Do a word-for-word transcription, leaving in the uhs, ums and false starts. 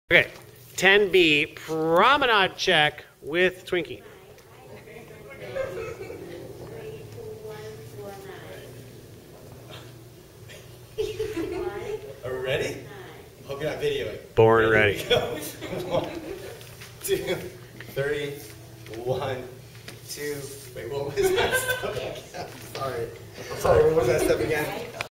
Okay, ten B, promenade check with Twinkie. Are we ready? Hope you're not videoing. Born ready. One, two, three, one, two. Wait, what was that step again? Sorry. Sorry, what was that step again?